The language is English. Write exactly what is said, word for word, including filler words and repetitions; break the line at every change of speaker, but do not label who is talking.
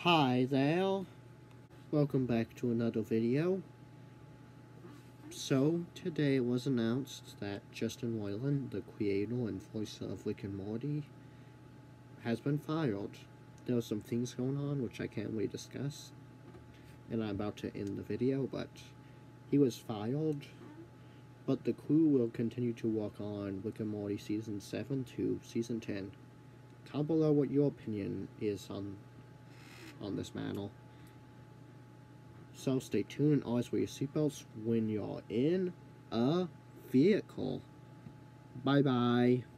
Hi there, welcome back to another video. So, today it was announced that Justin Roiland, the creator and voice of Rick and Morty, has been fired. There are some things going on which I can't really discuss, and I'm about to end the video, but he was fired, but the crew will continue to work on Rick and Morty Season seven to Season ten. Comment below what your opinion is on on this matter. So stay tuned and always wear your seatbelts when you're in a vehicle. Bye bye.